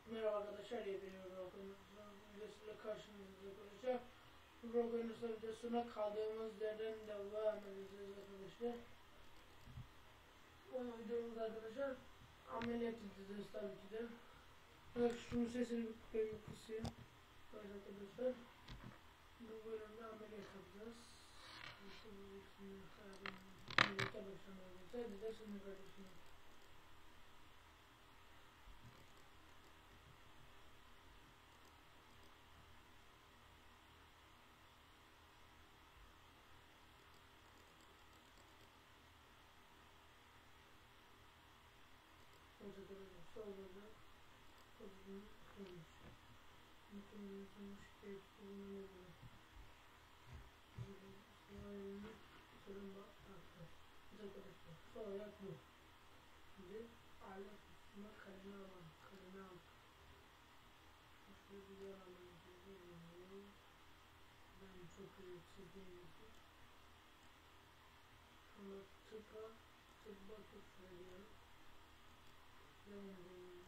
Merhaba arkadaşlar, yepyeni bir Rock videosuyla karşınızda arkadaşlar. Rock videosuna kaldığımız yerden devam edeceğiz arkadaşlar. Bu videomuz arkadaşlar ameliyat edeceğiz tabii ki de. Evet, şunun sesini bir kısayım. Evet arkadaşlar, bu bölümde ameliyat yapacağız. Ameliyata başlamayacağız. Hadi de şimdi kardeşim. Solda kolunu kırmış. Mutluluğumuzun şikayeti bulunabilir. Sıvayını sorunla taktı. Biz arkadaşlar sol ayak bu. Şimdi alet üstüne kalemi alalım. Kalemi al. Şöyle bir yer alalım. Ben çok iyi çizdiğimizi. Sonra tıpa tut söylüyorum. Devam edelim.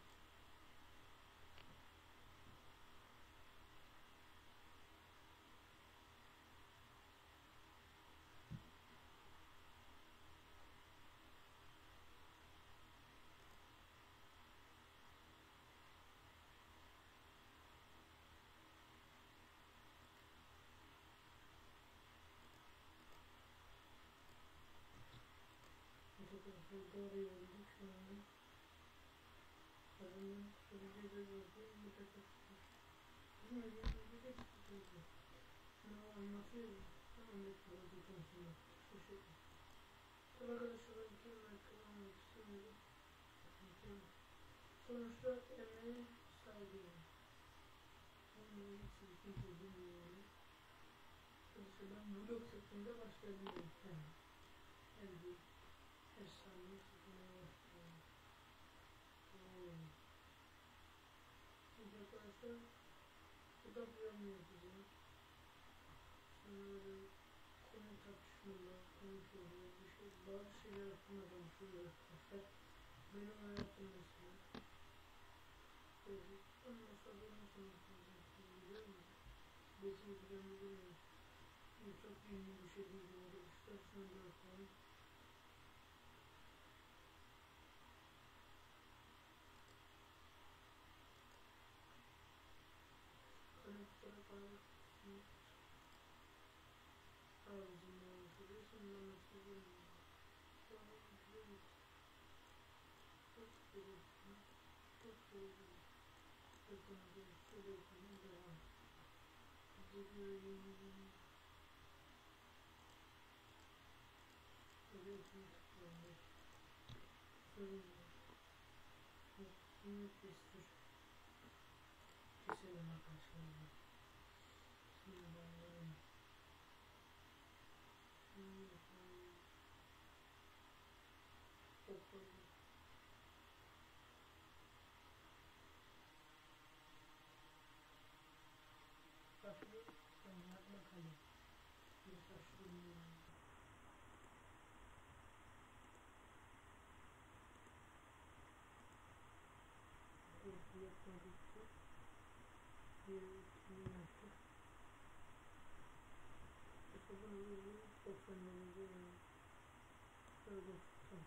Doğru yolduk şu anda. Karının sürücü de gördü. Bir de kaçtı. Bizim ödeyemizde de çıktı. Şunu anlatıyor. Anlatıyor bu konusunda. Şu şekilde. Tabi arkadaşlar ben mükemmel kılamak istemiyorum. Sonuçta emeğe saygıyım. Onları hiç kimse bilmiyorum. Arkadaşlar ben vlog şeklinde başlayabilirim. Yani bir efsane şeklinde başlayabilirim. Şimdi arkadaşlar burada vlog yapacağım. Sonra konu tartışmalar, konuşmalar, bazı şeyler hakkında konuşuyoruz arkadaşlar. Benim hayatım mesela. Ondan sonra nasıl yapacaksınız biliyor musunuz? Besin planı biliyorum. Çok yeni bir şey değil arkadaşlar. Şunu da yapalım. Kanıtlara bağlı ağzını yapıyoruz. Ondan nasıl bilmiyorum. Sonra yapıyoruz. Çok seviyorsun. Çok seviyorsun. Bakın arkadaşlar yapalım devam. Gidiyorum. Görüyorsun tıklandı. Sorun var. Hepsini kestir. Keselim arkadaşlar. Şimdi bağlayalım. Şimdi yapalım. Toplayalım. Taşlı sanatla kalem. Bir taşlı ürün. Bir yapmadık. Bir yaptık. İşte bunu 90'larda şöyle tuttum.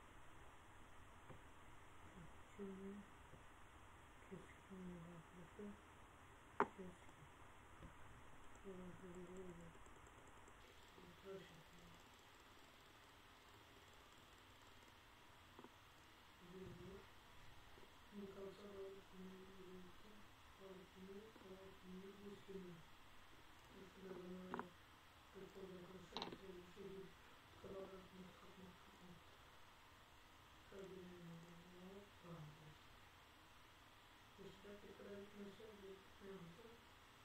Şimdi keskin arkadaşlar. Keskin. Buradan şöyle böyle. Bu kalsa balıkını yürüyüşün, balıkını geçirin. Şurada bana kırpıldı arkadaşlar, güzel bir şey değil. Kadar atmak, kapmak. Kaybedilmeden devam edeceğiz. İşte tekrar etmezse ne yapacağız?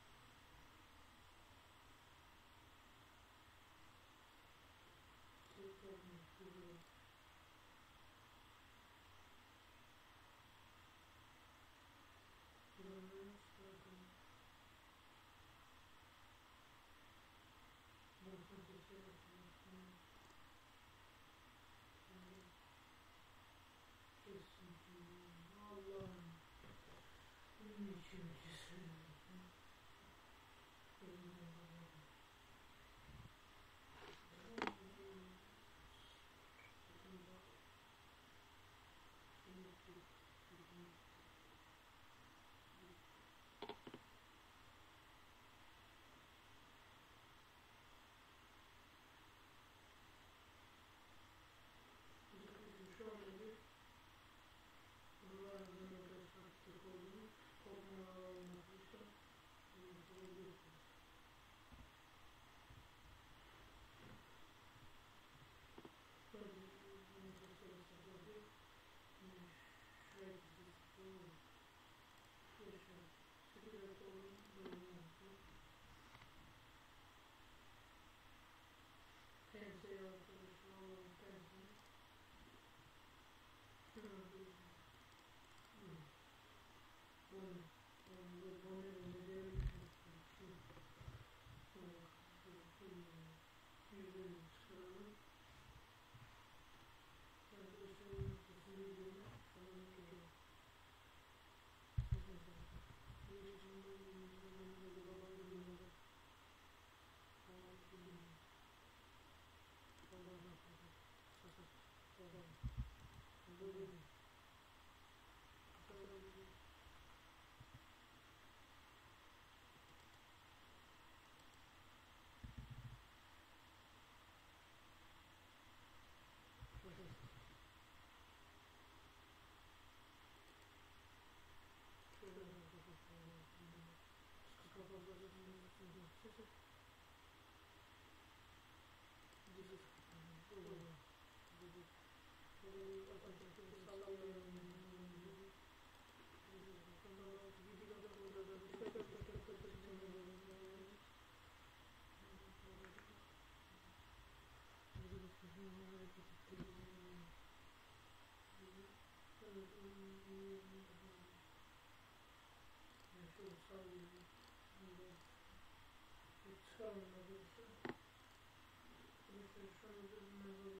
Tekrar etmezse Allah'ım. Şu anda bir buralardan ortaya sarktık olduğunu kopmalar olmakta bulabilirsiniz.